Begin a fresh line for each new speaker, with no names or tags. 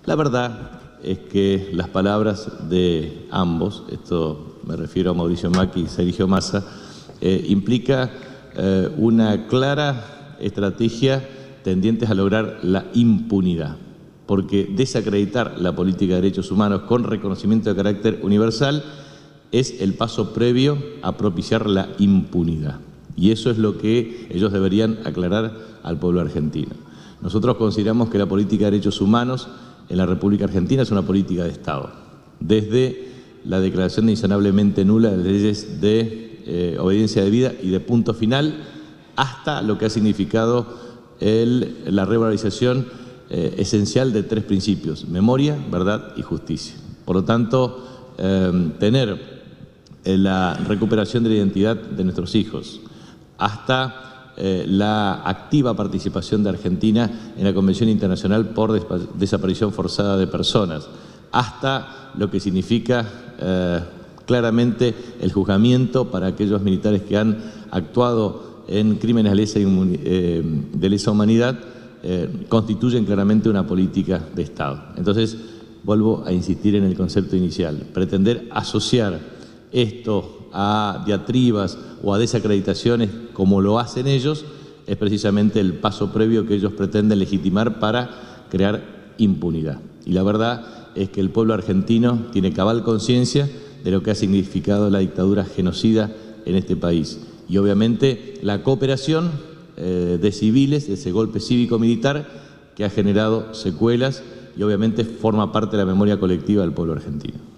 La verdad es que las palabras de ambos, esto me refiero a Mauricio Macri y Sergio Massa, implica una clara estrategia tendientes a lograr la impunidad, porque desacreditar la política de derechos humanos con reconocimiento de carácter universal es el paso previo a propiciar la impunidad. Y eso es lo que ellos deberían aclarar al pueblo argentino. Nosotros consideramos que la política de derechos humanos en la República Argentina es una política de Estado. Desde la declaración de insanablemente nula de leyes de obediencia debida y de punto final, hasta lo que ha significado la revalorización esencial de 3 principios: memoria, verdad y justicia. Por lo tanto, tener la recuperación de la identidad de nuestros hijos, hasta la activa participación de Argentina en la Convención Internacional por Desaparición Forzada de Personas, hasta lo que significa claramente el juzgamiento para aquellos militares que han actuado en crímenes de lesa humanidad, constituyen claramente una política de Estado. Entonces, vuelvo a insistir en el concepto inicial: pretender asociar esto a diatribas o a desacreditaciones como lo hacen ellos es precisamente el paso previo que ellos pretenden legitimar para crear impunidad. Y la verdad es que el pueblo argentino tiene cabal conciencia de lo que ha significado la dictadura genocida en este país. Y obviamente la cooperación de civiles, de ese golpe cívico-militar que ha generado secuelas y obviamente forma parte de la memoria colectiva del pueblo argentino.